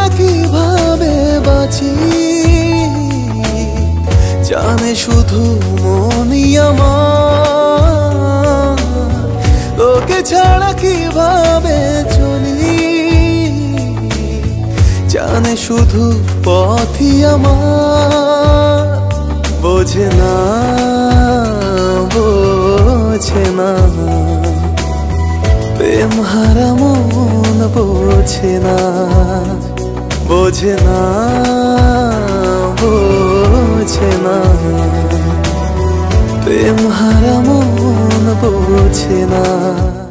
ছাড়া কিভাবে বাঁচি জানে শুধু মনই আমার তোকে ছাড়া কিভাবে চলি জানে শুধু পথই আমার বোঝে না প্রেম হারা মন বোঝে না প্রেম হারা মন বোঝে না।